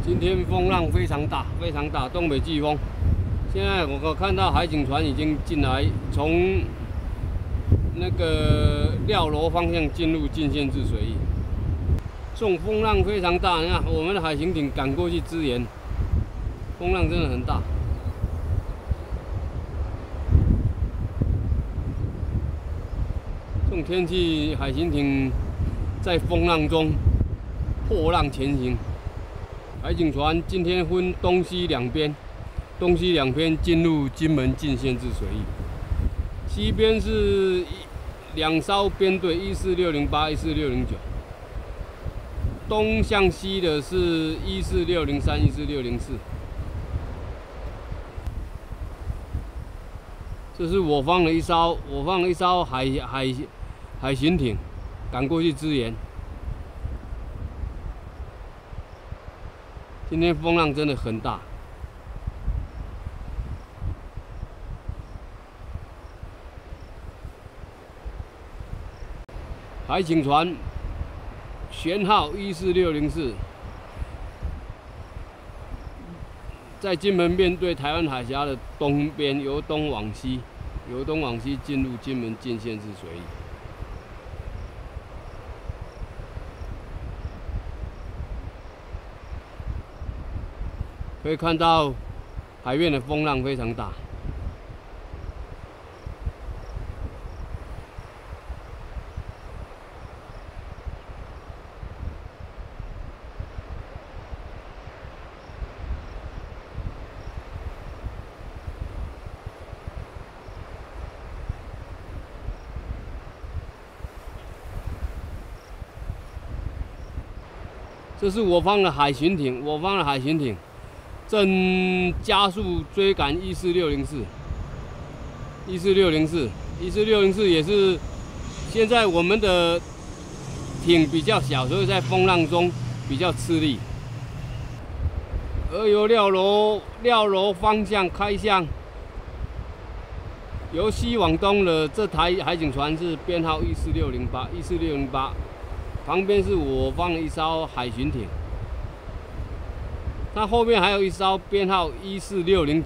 今天风浪非常大，非常大，东北季风。现在我看到海警船已经进来，从那个廖楼方向进入禁限制水域。这种风浪非常大，你看我们的海巡艇赶过去支援，风浪真的很大。这种天气，海巡艇在风浪中破浪前行。海警船今天分东西两边，东西两边进入金门禁限制水域。西边是2艘编队14608、14609，东向西的是14603、14604。这是我方的一艘海巡艇赶过去支援。今天风浪真的很大，海警船舷号14604，在金门面对台湾海峡的东边，由东往西进入金门禁限制水域。可以看到海面的风浪非常大。这是我方的海巡艇，正加速追赶14604也是现在我们的艇比较小，所以在风浪中比较吃力。而由廖楼方向开向由西往东的这台海警船是编号14608，旁边是我方的一艘海巡艇。它后面还有一艘编号14609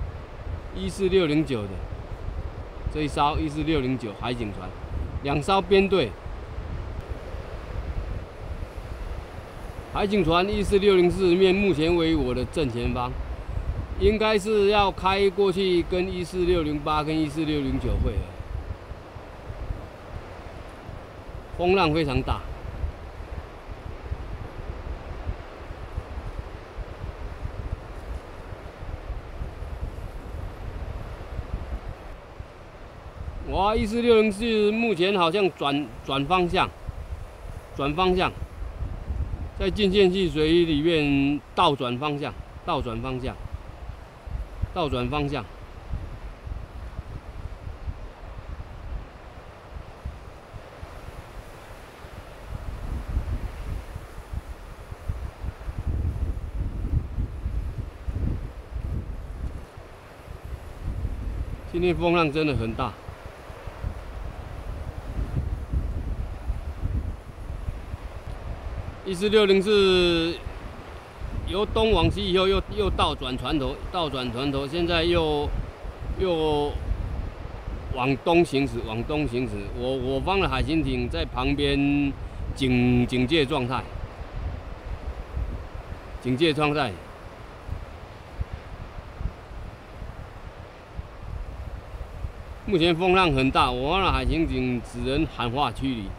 的，这一艘14609海警船，2艘编队。海警船14604面目前为我的正前方，应该是要开过去跟14608跟14609会合。风浪非常大。哇，14604目前好像转方向，在禁限制水域里面倒转方向。今天风浪真的很大。14604由东往西以后又倒转船头，现在又往东行驶。我方的海巡艇在旁边警戒状态。目前风浪很大，我方的海巡艇只能喊话驱离。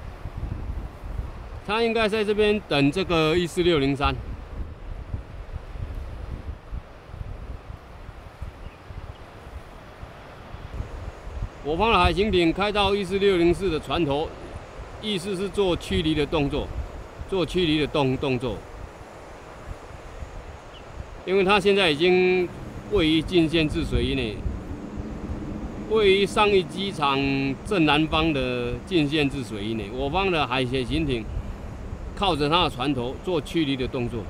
他应该在这边等这个14603。我方的海巡艇开到14604的船头，意思是做驱离的动作，因为他现在已经位于禁限制水域内，位于上义机场正南方的禁限制水域内。我方的海巡艇靠着它的船头做驱离的动作。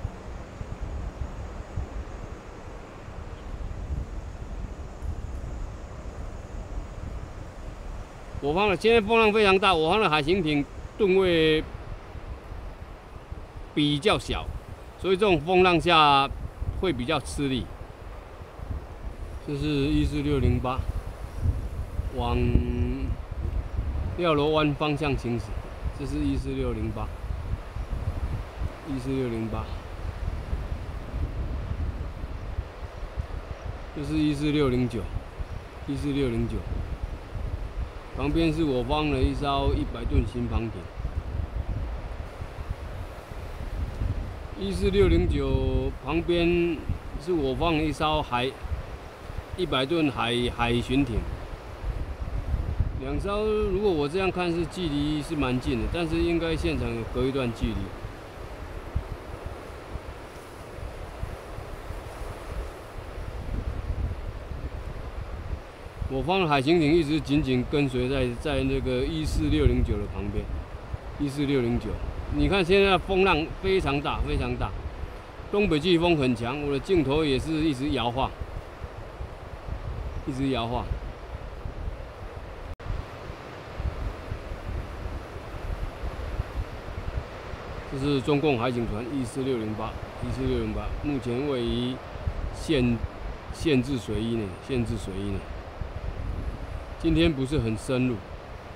我方的现在风浪非常大，我方的海巡艇吨位比较小， 所以这种风浪下会比较吃力。这是14608，往廖罗湾方向行驶。这是14608，14608。这是14609，14609。旁边是我方的一艘100吨新方艇。14609旁边是我方的一艘100吨海巡艇。两艘如果我这样看是距离是蛮近的，但是应该现场有隔一段距离。我方的海巡艇一直紧紧跟随在那个14609的旁边。14609，你看现在风浪非常大，非常大，东北季风很强，我的镜头也是一直摇晃，一直摇晃。这是中共海警船14608，目前位于限制水域内，今天不是很深入。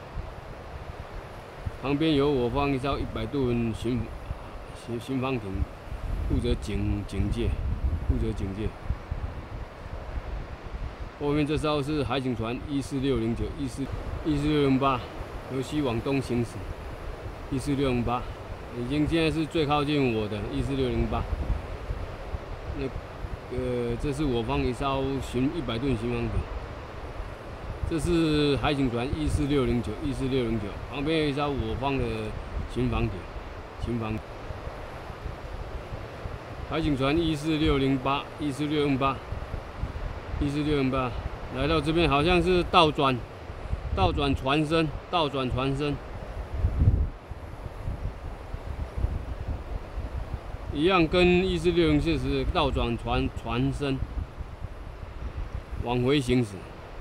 旁边有我方一艘100吨巡防艇，负责警戒。后面这艘是海警船14609，14608，由西往东行驶。14608，现在是最靠近我的14608。这是我方一艘100吨巡防艇。这是海警船14609，旁边有一艘我方的巡防艇。海警船14608，来到这边好像是倒转船身，一样跟14604是倒转船身往回行驶。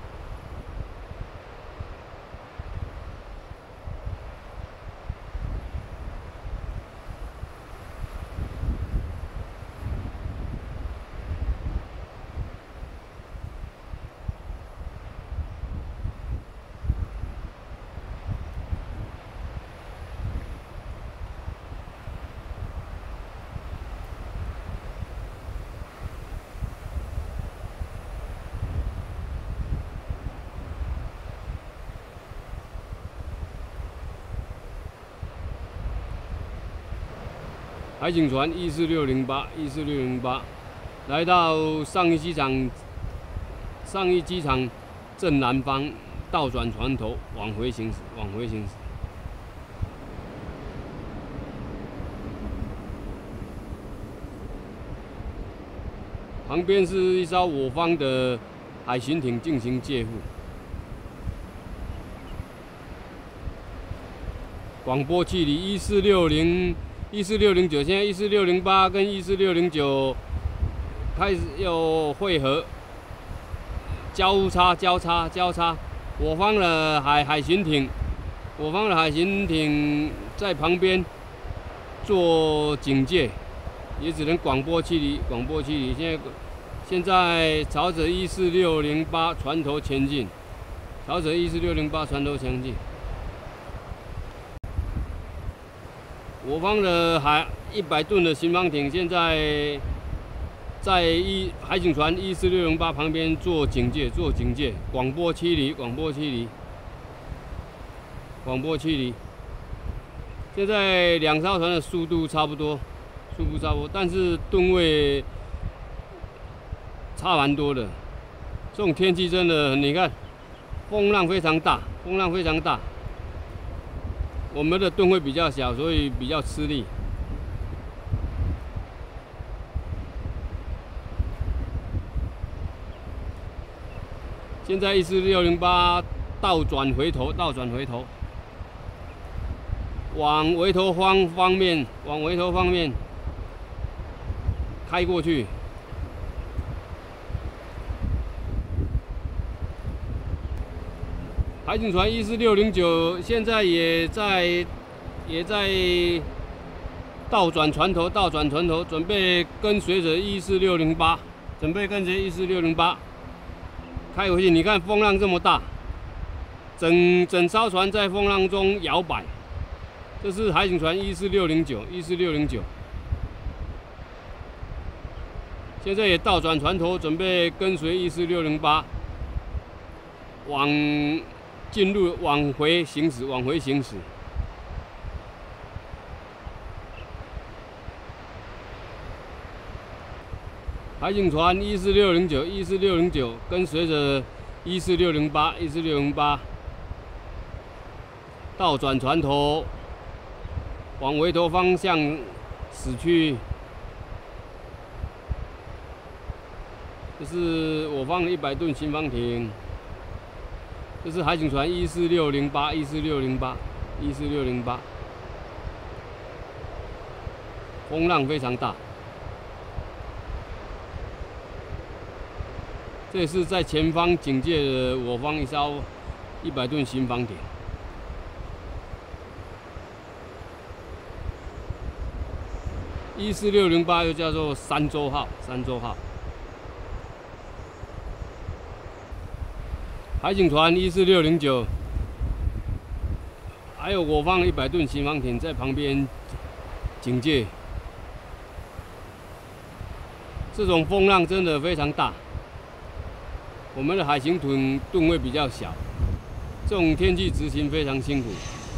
海警船14608，来到上一机场正南方，倒转船头往回行驶。旁边是一艘我方的海巡艇进行借护。广播距离14609，现在14608跟14609开始又汇合，交叉。我方的海巡艇在旁边做警戒，也只能广播距离。现在朝着14608船头前进，我方的100吨的巡防艇现在在海警船14608旁边做警戒，广播驱离。现在两艘船的速度差不多，但是吨位差蛮多的。这种天气真的，你看，风浪非常大。我们的吨位比较小，所以比较吃力。现在14608倒转回头，往围头方面开过去。海警船14609现在也在倒转船头，倒转船头，准备跟随着14608，准备跟随14608开回去。你看风浪这么大，整艘船在风浪中摇摆。这是海警船14609，14609。现在也倒转船头，准备跟随14608往回行驶，往回行驶。海警船14609，14609跟随着14608倒转船头，往回头方向驶去。这是我方的100吨新方艇。这是海警船14608，风浪非常大。这也是在前方警戒的我方一艘100吨新方艇。14608又叫做三洲号，海警船14609，还有我方100吨新方艇在旁边警戒。这种风浪真的非常大，我们的海巡艇吨位比较小，这种天气执勤非常辛苦。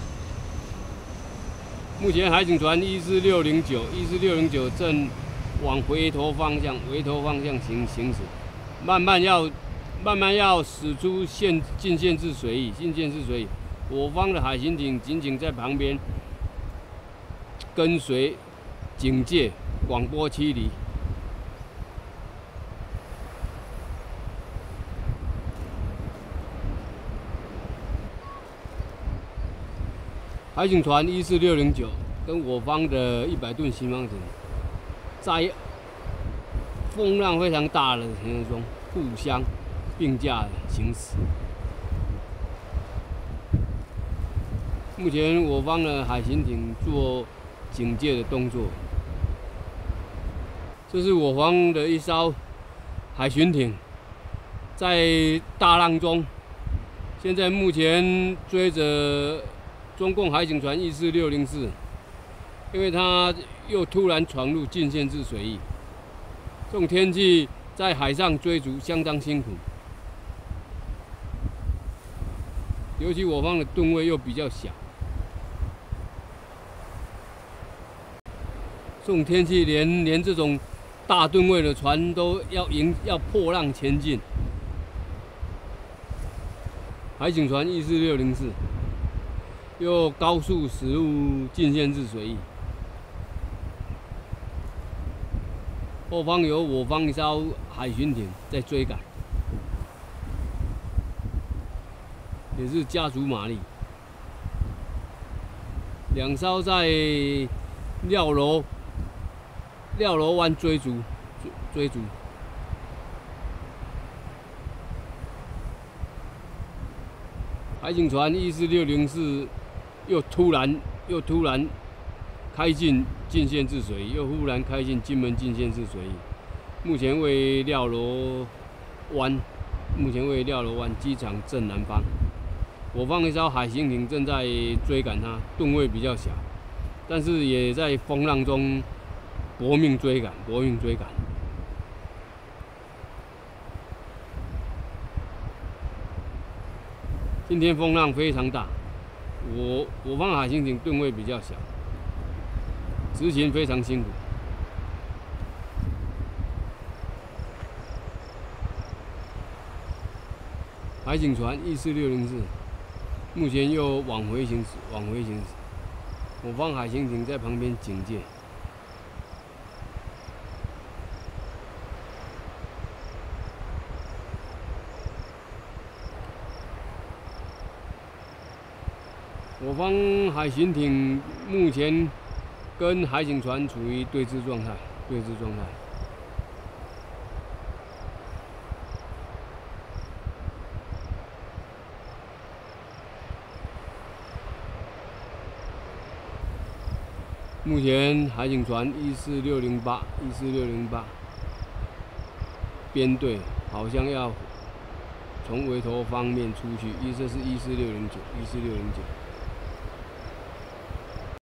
目前海警船14609正往回头方向行驶，慢慢要驶出近限制水域，我方的海巡艇紧紧在旁边跟随警戒，广播驱离。海警船14609跟我方的100吨新方艇，在风浪非常大的情况中互相并驾行驶。目前我方的海巡艇做警戒的动作。这是我方的一艘海巡艇，在大浪中，现在目前追着中共海警船14604，因为它又突然闯入近限制水域，这种天气在海上追逐相当辛苦，尤其我方的吨位又比较小，这种天气连这种大吨位的船都要破浪前进。海警船14604。又高速驶入近限制水域，后方有我方一艘海巡艇在追赶，也是加足马力。两艘在廖楼湾追逐。海警船14604。又突然开进近限制水域，又忽然开进金门近限制水域。目前为廖楼湾机场正南方。我方一艘海巡艇正在追赶它，吨位比较小，但是也在风浪中搏命追赶。今天风浪非常大。我方海巡艇吨位比较小，执勤非常辛苦。海警船14604，目前又往回行驶。我方海巡艇在旁边警戒。我方海巡艇目前跟海警船处于对峙状态。目目前海警船14608编队好像要从围头方面出去，这是14609。